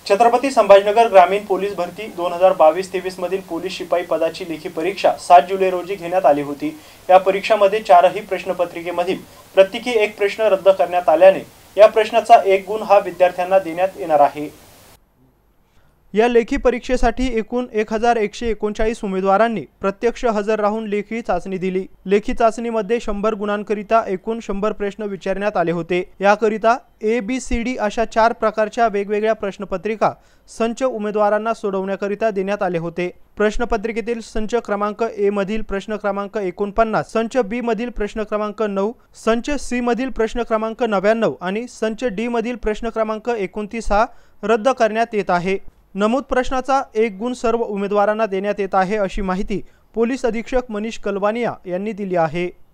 छत्रपती संभाजीनगर ग्रामीण पोलीस भरती 2022-23 मधील पोलीस शिपाई पदाची लेखी परीक्षा 7 जुलै रोजी घेण्यात आली होती। या परीक्षामध्ये 4ही प्रश्नपत्रिकेमधील प्रत्येकी एक प्रश्न रद्द करण्यात आल्याने या प्रश्नाचा 1 गुण हा विद्यार्थ्यांना देण्यात येणार आहे। या लेखी परीक्षेसाठी एकूण 1139 उमेदवारांनी प्रत्यक्ष हजर राहून लेखी चाचणी दिली। लेखी चाचणीमध्ये 100 गुणांकरिता एकूण 100 प्रश्न विचारण्यात आले होते। याकरिता ABCD अशा 4 प्रकारच्या वेगवेगळ्या प्रश्नपत्रिका संच उमेदवारांना सोडवण्याकरिता देण्यात आले होते। प्रश्नपत्रिकेतील संच क्रमांक A मधील प्रश्न क्रमांक 49, संच B मधील प्रश्न क्रमांक 9, संच C मधील प्रश्न क्रमांक 99 आणि संच D मधील प्रश्न क्रमांक 29 हा रद्द करण्यात येत आहे। नमूद प्रश्नाचा 1 गुण सर्व उमेदवारांना देण्यात येत आहे अशी माहिती पोलीस अधीक्षक मनीष कलवानिया यांनी दिली आहे।